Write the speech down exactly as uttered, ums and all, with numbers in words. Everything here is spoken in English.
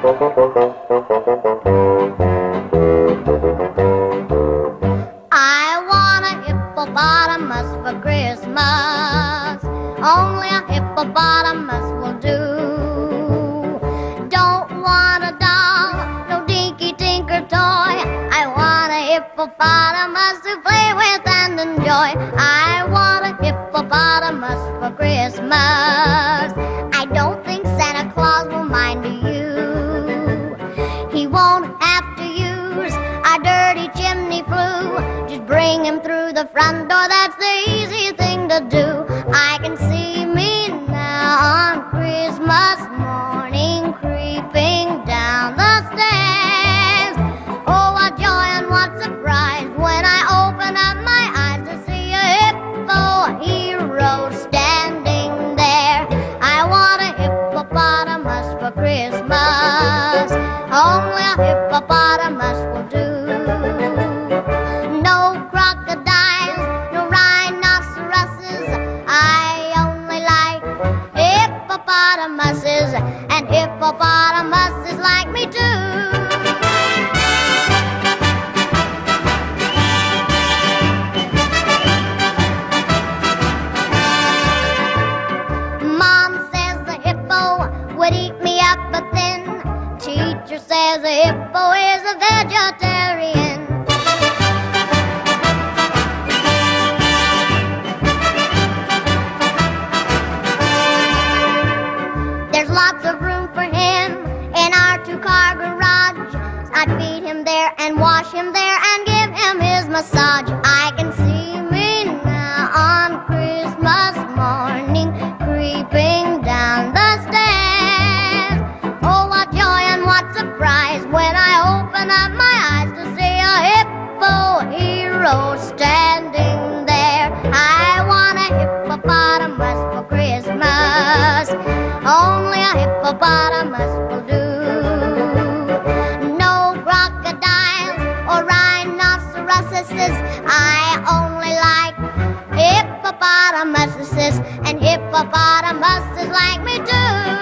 I want a hippopotamus for Christmas. Only a hippopotamus will do. Don't want a doll, no dinky tinker toy. I want a hippopotamus to play with and enjoy. I want a hippopotamus for Christmas. I don't think Santa Claus will mind you. He won't have to use our dirty chimney flue. Just bring him through the front door, that's the easy thing to do. I can see me now on Christmas morning creeping down the stairs. Oh, what joy and what surprise when I open up my eyes to see a hippo hero standing there. I want a hippopotamus for Christmas. Only a hippopotamus will do. No crocodiles, no rhinoceroses. I only like hippopotamuses, and hippopotamuses like me too. Mom says the hippo would eat me up, but then teacher says a hippo is a vegetarian. There's lots of room for him in our two-car garage. I'd feed him there and wash him there and give him his massage. I can see me now on Christmas morning creeping down the stairs. Oh, what joy and what surprise when I open up my eyes to see a hippo hero standing there. I want a hippopotamus for Christmas. Only a hippopotamus will do. No crocodiles or rhinoceroses. I only like hippopotamuses, and hippopotamuses like me too.